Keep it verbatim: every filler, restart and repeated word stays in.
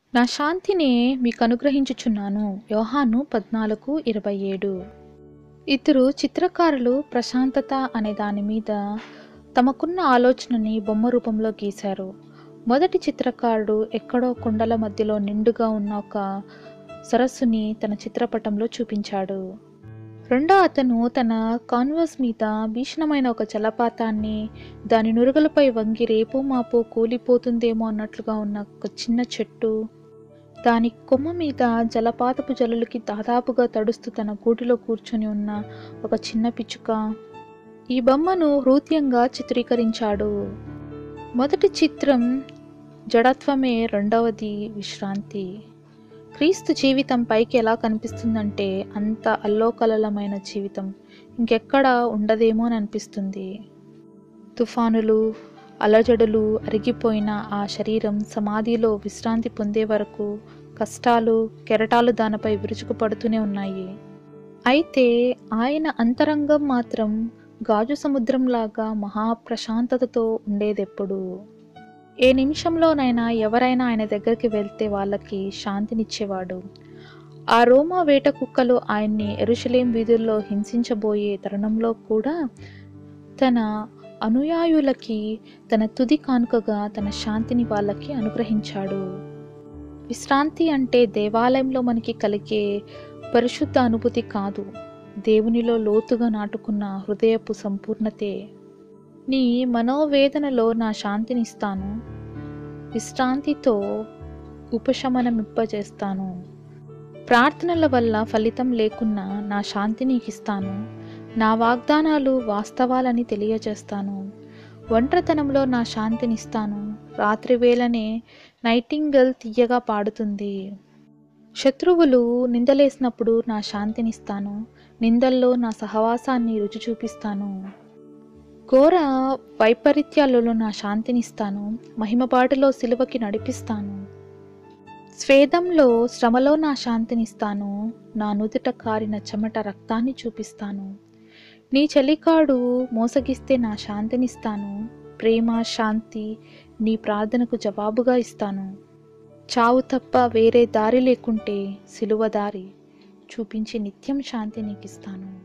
నా శాంతినే మీకు అనుగ్రహించుచున్నాను. యోహాను పద్నాలుగు ఇరవై ఏడు. ఇద్దరు చిత్రకారులు ప్రశాంతత అనే దాని మీద తమకున్న ఆలోచనని బొమ్మ రూపంలో గీశారు. మొదటి చిత్రకారుడు ఎక్కడో కొండల మధ్యలో నిండుగా ఉన్న ఒక సరస్సుని తన చిత్రపటంలో చూపించాడు. రెండో అతను తన కాన్వాస్ మీద భీషణమైన ఒక జలపాతాన్ని, దాని నురుగులపై వంగి రేపో మాపో కూలిపోతుందేమో అన్నట్లుగా ఉన్న ఒక చిన్న చెట్టు, దాని కొమ్మ మీద జలపాతపు జల్లులకి దాదాపుగా తడుస్తూ తన గూటిలో కూర్చొని ఉన్న ఒక చిన్న పిచ్చుక, ఈ బొమ్మను హృదయంగా చిత్రీకరించాడు. మొదటి చిత్రం జడత్వమే, రెండవది విశ్రాంతి. క్రీస్తు జీవితం పైకి ఎలా కనిపిస్తుందంటే అంత అల్లోకలలమైన జీవితం ఇంకెక్కడా ఉండదేమో అని అనిపిస్తుంది. తుఫానులు, అలజడులు, అరిగిపోయిన ఆ శరీరం సమాధిలో విశ్రాంతి పొందే వరకు కష్టాలు, కెరటాలు దానిపై విరుచుకుపడుతూనే ఉన్నాయి. అయితే ఆయన అంతరంగం మాత్రం గాజు సముద్రంలాగా మహాప్రశాంతతతో ఉండేదెప్పుడు. ఏ నిమిషంలోనైనా ఎవరైనా ఆయన దగ్గరికి వెళ్తే వాళ్ళకి శాంతినిచ్చేవాడు. ఆ రోమా వేట కుక్కలు ఆయన్ని యెరూషలేం వీధుల్లో హింసించబోయే తరుణంలో కూడా తన అనుయాయులకి తన తుది కానుకగా తన శాంతిని వాళ్ళకి అనుగ్రహించాడు. విశ్రాంతి అంటే దేవాలయంలో మనకి కలిగే పరిశుద్ధ అనుభూతి కాదు, దేవునిలో లోతుగా నాటుకున్న హృదయపు సంపూర్ణతే. నీ మనోవేదనలో నా శాంతినిస్తాను, విశ్రాంతితో ఉపశమనమింపజేస్తాను. ప్రార్థనల వల్ల ఫలితం లేకున్నా నా శాంతి నీకిస్తాను. నా వాగ్దానాలు వాస్తవాలని తెలియజేస్తాను. ఒంటరితనంలో నా శాంతినిస్తాను. రాత్రివేళనే నైటింగేల్ తీయగా పాడుతుంది. శత్రువులు నిందలేసినప్పుడు నా శాంతినిస్తాను. నిందల్లో నా సహవాసాన్ని రుచి చూపిస్తాను. ఘోర వైపరీత్యాలలో నా శాంతినిస్తాను. మహిమబాటులో సిలువకి నడిపిస్తాను. స్వేదంలో, శ్రమలో నా శాంతినిస్తాను. నా నుదుట కారిన చెమట రక్తాన్ని చూపిస్తాను. నీ చలికాడు మోసగిస్తే నా శాంతినిస్తాను. ప్రేమ, శాంతి నీ ప్రార్థనకు జవాబుగా ఇస్తాను. చావు తప్ప వేరే దారి లేకుంటే సిలువ దారి చూపించి నిత్యం శాంతి నీకిస్తాను.